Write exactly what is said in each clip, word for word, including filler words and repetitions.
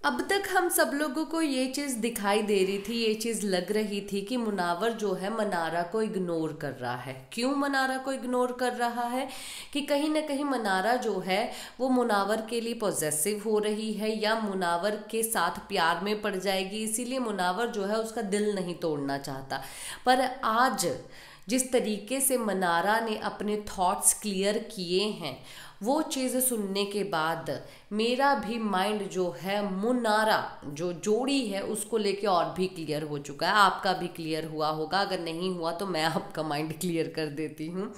अब तक हम सब लोगों को ये चीज़ दिखाई दे रही थी, ये चीज़ लग रही थी कि मुनावर जो है मनारा को इग्नोर कर रहा है। क्यों मनारा को इग्नोर कर रहा है? कि कहीं ना कहीं मनारा जो है वो मुनावर के लिए पॉजेसिव हो रही है या मुनावर के साथ प्यार में पड़ जाएगी, इसीलिए मुनावर जो है उसका दिल नहीं तोड़ना चाहता। पर आज जिस तरीके से मनारा ने अपने थॉट्स क्लियर किए हैं, वो चीज़ सुनने के बाद मेरा भी माइंड जो है मुनारा जो जोड़ी है उसको लेके और भी क्लियर हो चुका है। आपका भी क्लियर हुआ होगा, अगर नहीं हुआ तो मैं आपका माइंड क्लियर कर देती हूँ।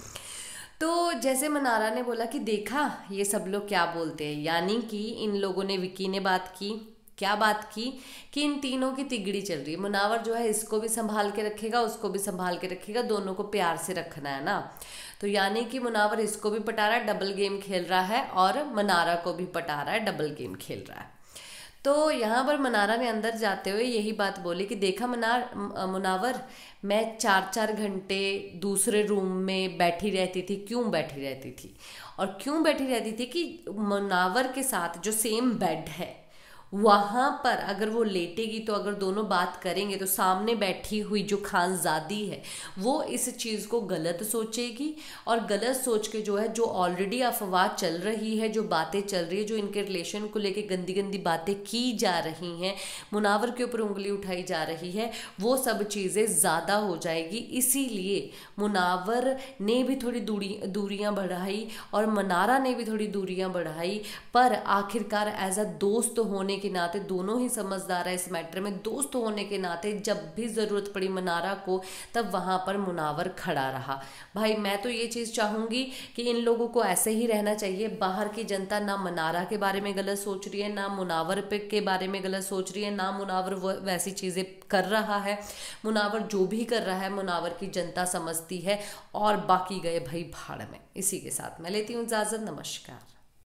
तो जैसे मनारा ने बोला कि देखा ये सब लोग क्या बोलते हैं, यानी कि इन लोगों ने, विकी ने बात की, क्या बात की कि इन तीनों की तिगड़ी चल रही है। मुनावर जो है इसको भी संभाल के रखेगा, उसको भी संभाल के रखेगा, दोनों को प्यार से रखना है ना। तो यानी कि मुनावर इसको भी पटा रहा है, डबल गेम खेल रहा है, और मनारा को भी पटा रहा है, डबल गेम खेल रहा है। तो यहाँ पर मनारा ने अंदर जाते हुए यही बात बोली कि देखा मनार मुनावर, मैं चार चार घंटे दूसरे रूम में बैठी रहती थी। क्यों बैठी रहती थी? और क्यों बैठी रहती थी कि मुनावर के साथ जो सेम बेड है वहाँ पर अगर वो लेटेगी तो अगर दोनों बात करेंगे तो सामने बैठी हुई जो खानजादी है वो इस चीज़ को गलत सोचेगी, और गलत सोच के जो है जो ऑलरेडी अफवाह चल रही है, जो बातें चल रही है, जो इनके रिलेशन को लेके गंदी गंदी बातें की जा रही हैं, मुनावर के ऊपर उंगली उठाई जा रही है, वो सब चीज़ें ज़्यादा हो जाएगी। इसीलिए मुनावर ने भी थोड़ी दूरी दूरियाँ बढ़ाई और मनारा ने भी थोड़ी दूरियाँ बढ़ाई, पर आखिरकार एज अ दोस्त होने के नाते दोनों ही समझदार है इस मैटर में। दोस्त होने के नाते जब भी ज़रूरत पड़ी मनारा को तब वहाँ पर मुनावर खड़ा रहा। भाई मैं तो ये चीज़ चाहूँगी कि इन लोगों को ऐसे ही रहना चाहिए। बाहर की जनता ना मनारा के बारे में गलत सोच रही है, ना मुनावर पे के बारे में गलत सोच रही है, ना मुनावर वैसी चीज़ें कर रहा है। मुनावर जो भी कर रहा है मुनावर की जनता समझती है, और बाकी गए भाई भाड़ में। इसी के साथ मैं लेती हूँ इजाज़त। नमस्कार।